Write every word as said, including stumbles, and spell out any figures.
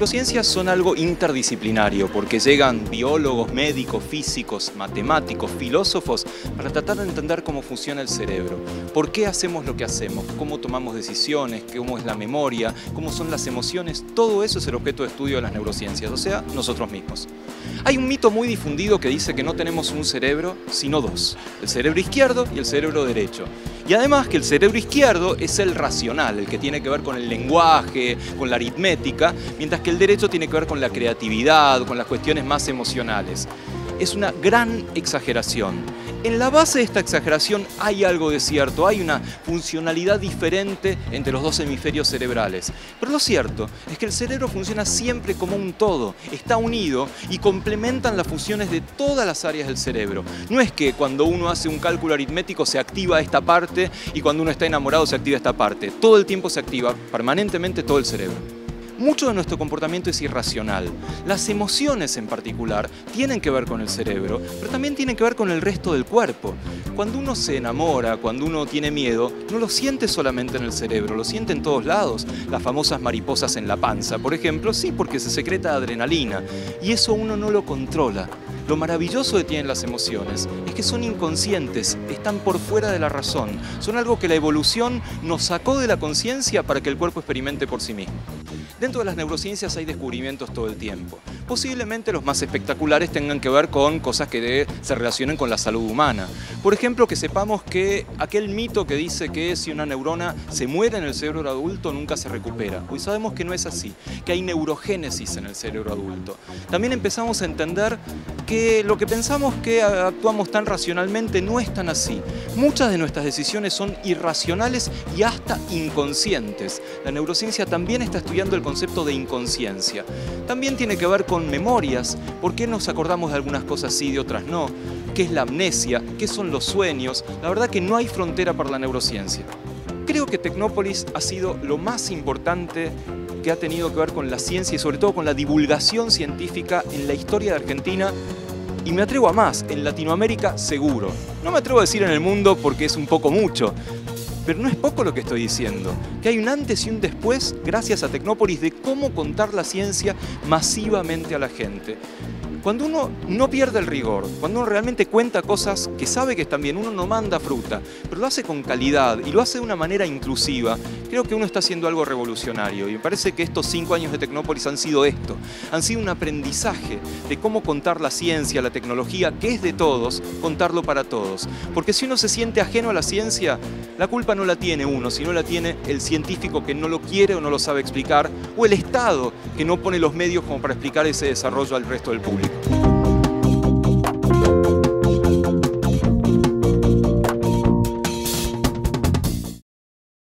neurociencias son algo interdisciplinario porque llegan biólogos, médicos, físicos, matemáticos, filósofos para tratar de entender cómo funciona el cerebro, por qué hacemos lo que hacemos, cómo tomamos decisiones, cómo es la memoria, cómo son las emociones. Todo eso es el objeto de estudio de las neurociencias, o sea, nosotros mismos. Hay un mito muy difundido que dice que no tenemos un cerebro, sino dos, el cerebro izquierdo y el cerebro derecho. Y además que el cerebro izquierdo es el racional, el que tiene que ver con el lenguaje, con la aritmética, mientras que el derecho tiene que ver con la creatividad, con las cuestiones más emocionales. Es una gran exageración. En la base de esta exageración hay algo de cierto, hay una funcionalidad diferente entre los dos hemisferios cerebrales. Pero lo cierto es que el cerebro funciona siempre como un todo, está unido y complementan las funciones de todas las áreas del cerebro. No es que cuando uno hace un cálculo aritmético se activa esta parte y cuando uno está enamorado se activa esta parte. Todo el tiempo se activa permanentemente todo el cerebro. Mucho de nuestro comportamiento es irracional. Las emociones en particular tienen que ver con el cerebro, pero también tienen que ver con el resto del cuerpo. Cuando uno se enamora, cuando uno tiene miedo, no lo siente solamente en el cerebro, lo siente en todos lados. Las famosas mariposas en la panza, por ejemplo, sí, porque se secreta adrenalina y eso uno no lo controla. Lo maravilloso que tienen las emociones es que son inconscientes, están por fuera de la razón, son algo que la evolución nos sacó de la conciencia para que el cuerpo experimente por sí mismo. Dentro de las neurociencias hay descubrimientos todo el tiempo. Posiblemente los más espectaculares tengan que ver con cosas que se relacionen con la salud humana. Por ejemplo, que sepamos que aquel mito que dice que si una neurona se muere en el cerebro adulto nunca se recupera. Hoy sabemos que no es así, que hay neurogénesis en el cerebro adulto. También empezamos a entender que lo que pensamos que actuamos tan racionalmente no es tan así. Muchas de nuestras decisiones son irracionales y hasta inconscientes. La neurociencia también está estudiando el concepto de inconsciencia. También tiene que ver con memorias, por qué nos acordamos de algunas cosas sí y de otras no, qué es la amnesia, qué son los sueños. La verdad que no hay frontera para la neurociencia. Creo que Tecnópolis ha sido lo más importante que ha tenido que ver con la ciencia y sobre todo con la divulgación científica en la historia de Argentina. Y me atrevo a más, en Latinoamérica seguro. No me atrevo a decir en el mundo porque es un poco mucho, pero no es poco lo que estoy diciendo. Que hay un antes y un después, gracias a Tecnópolis, de cómo contar la ciencia masivamente a la gente. Cuando uno no pierde el rigor, cuando uno realmente cuenta cosas que sabe que están bien, uno no manda fruta, pero lo hace con calidad y lo hace de una manera inclusiva, creo que uno está haciendo algo revolucionario. Y me parece que estos cinco años de Tecnópolis han sido esto, han sido un aprendizaje de cómo contar la ciencia, la tecnología, que es de todos, contarlo para todos. Porque si uno se siente ajeno a la ciencia, la culpa no la tiene uno, sino la tiene el científico que no lo quiere o no lo sabe explicar, o el Estado que no pone los medios como para explicar ese desarrollo al resto del público.